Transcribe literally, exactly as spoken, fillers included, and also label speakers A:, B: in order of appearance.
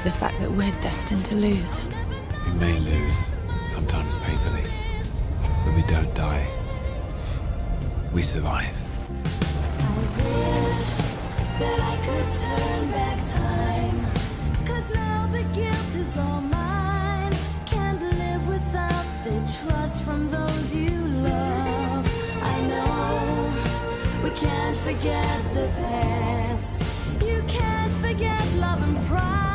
A: the fact that we're destined to lose.
B: We may lose, sometimes painfully, but we don't die. We survive.
C: I wish that I could turn back time, 'cause now the guilt is all mine. Can't live without the trust from those you love. I know we can't forget the past. You can't forget love and pride.